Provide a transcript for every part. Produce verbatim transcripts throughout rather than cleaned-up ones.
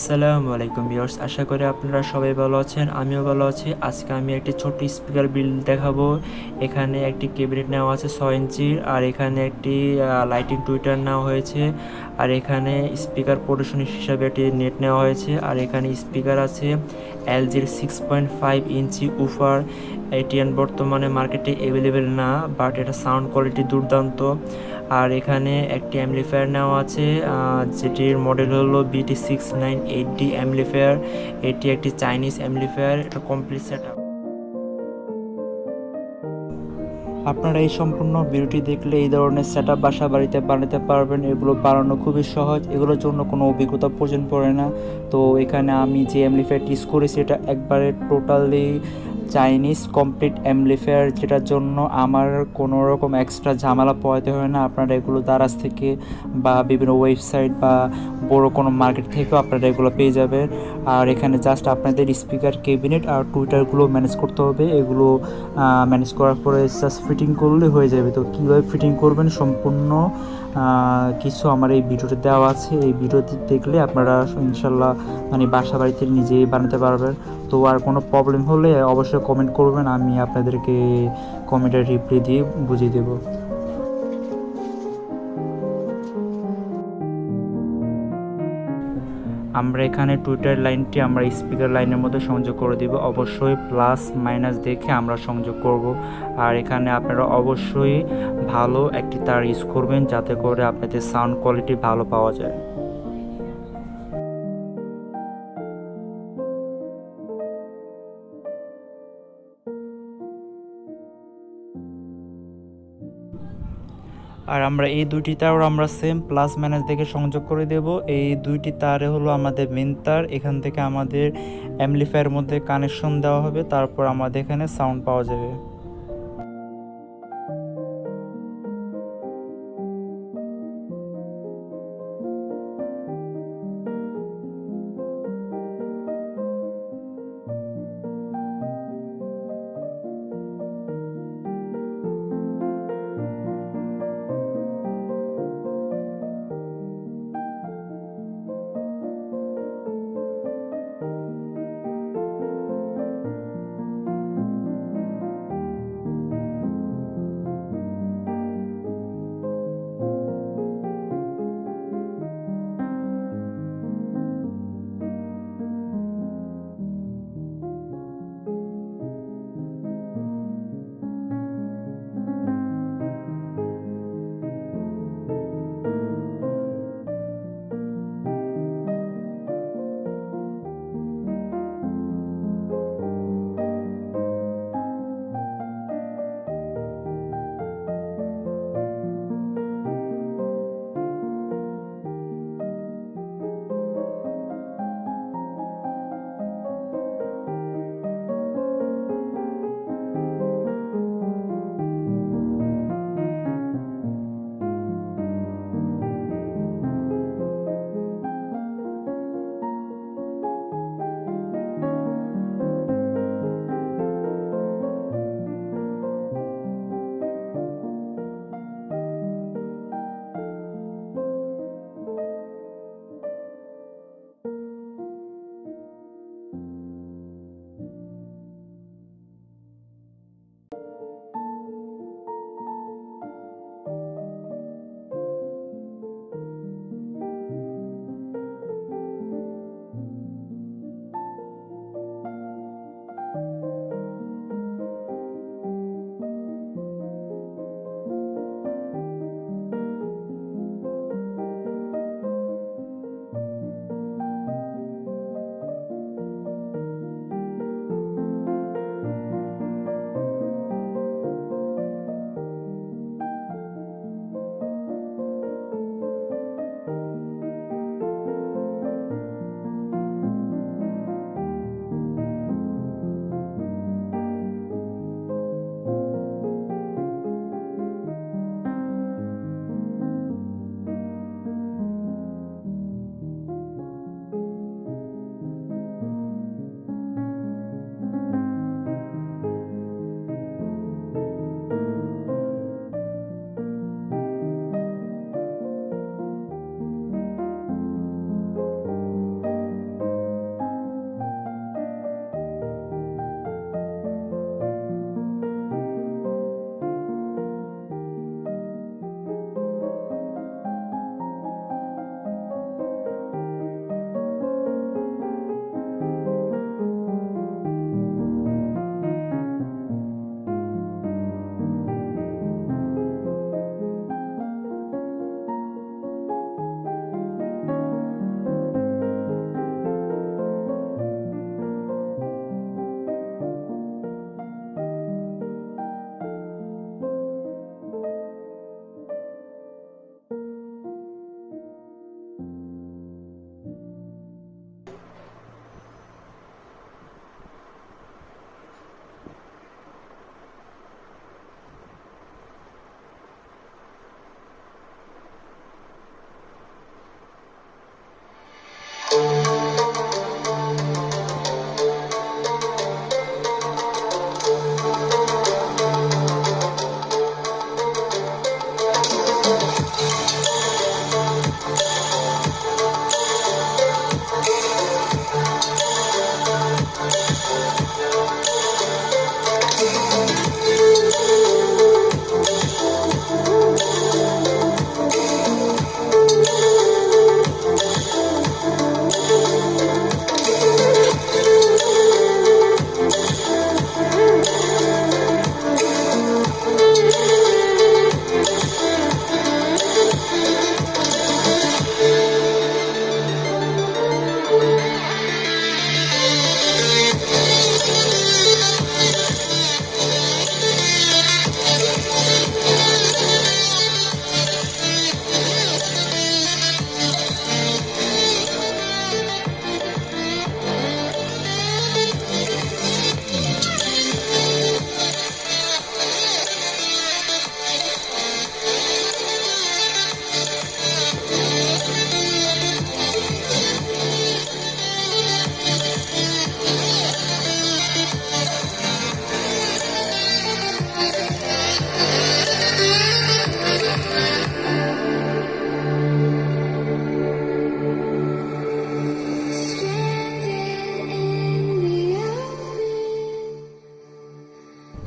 আসসালামু আলাইকুম ভিউয়ার্স, আশা করি আপনারা সবাই ভালো আছেন। আমিও ভালো আছি। আজকে আমি একটি ছোট্ট স্পিকার বিল্ড দেখাবো। এখানে একটি ক্যাবিনেট নেওয়া আছে ছয় ইঞ্চির, আর এখানে একটি লাইটিং টুইটার নেওয়া হয়েছে, আর এখানে স্পিকার প্রদর্শনী হিসাবে একটি নেট নেওয়া হয়েছে, আর এখানে স্পিকার আছে এলজির six point five inch woofer. এটি বর্তমানে মার্কেটে অ্যাভেলেবেল না, বাট এটা সাউন্ড কোয়ালিটি দুর্দান্ত। আর এখানে একটি অ্যাম্পলিফায়ার নেওয়া আছে, যেটির মডেল হলো BT six nine eight D amplifier. এটি একটি চাইনিজ অ্যাম্পলিফায়ার। এটা কমপ্লিট সেট আপ। আপনারা এই সম্পূর্ণ ভিডিওটি দেখলে এই ধরনের সেট আপ বাসা বাড়িতে বানাতে পারবেন। এগুলো বানানো খুবই সহজ, এগুলোর জন্য কোনো অভিজ্ঞতা প্রয়োজন পড়ে না। তো এখানে আমি যে অ্যাম্পলিফায়ারটি ইউজ করেছি এটা একবারে টোটালি চাইনিজ কমপ্লিট অ্যাম্পলিফায়ার, যেটার জন্য আমার কোনো রকম এক্সট্রা ঝামেলা পোহাতে হয় না। আপনারা এগুলো দারাজ থেকে বা বিভিন্ন ওয়েবসাইট বা বড় কোনো মার্কেট থেকেও আপনারা এগুলো পেয়ে যাবেন। আর এখানে জাস্ট আপনাদের স্পিকার, ক্যাবিনেট আর টুইটারগুলো ম্যানেজ করতে হবে। এগুলো ম্যানেজ করার পরে জাস্ট ফিটিং করলে হয়ে যাবে। তো কীভাবে ফিটিং করবেন সম্পূর্ণ কিছু আমার এই ভিডিওতে দেওয়া আছে। এই ভিডিওটি দেখলে আপনারা ইনশাল্লাহ মানে বাসা বাড়িতে নিজেই বানাতে পারবেন। তো আর কোনো প্রবলেম হলে অবশ্যই কমেন্ট করবেন, আমি আপনাদেরকে কমেন্টের রিপ্লাই দিয়ে বুঝিয়ে দেবো। আমরা এখানে টুইটার লাইনটি আমরা স্পিকার লাইনের মধ্যে সংযোগ করে দিব। অবশ্যই প্লাস মাইনাস দেখে আমরা সংযোগ করব। আর এখানে আপনারা অবশ্যই ভালো একটি তার ইউজ করবেন, যাতে করে আপনাদের সাউন্ড কোয়ালিটি ভালো পাওয়া যায়। আর আমরা এই দুইটি তার আমরা সেম প্লাস মাইনাস দেখে সংযোগ করে দেব। এই দুইটি তারে হলো আমাদের মেন তার। এখান থেকে আমাদের অ্যাম্পলিফায়ারের মধ্যে কানেকশন দেওয়া হবে, তারপর আমাদের এখানে সাউন্ড পাওয়া যাবে।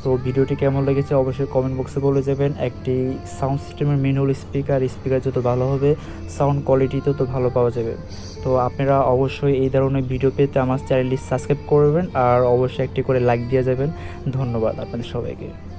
তো ভিডিওটি কেমন লেগেছে অবশ্যই কমেন্ট বক্সে বলে যাবেন। একটি সাউন্ড সিস্টেমের ম্যানুয়াল স্পিকার স্পিকার যত ভালো হবে সাউন্ড কোয়ালিটিতেও তো ভালো পাওয়া যাবে। তো আপনারা অবশ্যই এই ধরনের ভিডিও পেতে আমার চ্যানেলটি সাবস্ক্রাইব করবেন আর অবশ্যই একটি করে লাইক দিয়ে যাবেন। ধন্যবাদ আপনাদের সবাইকে।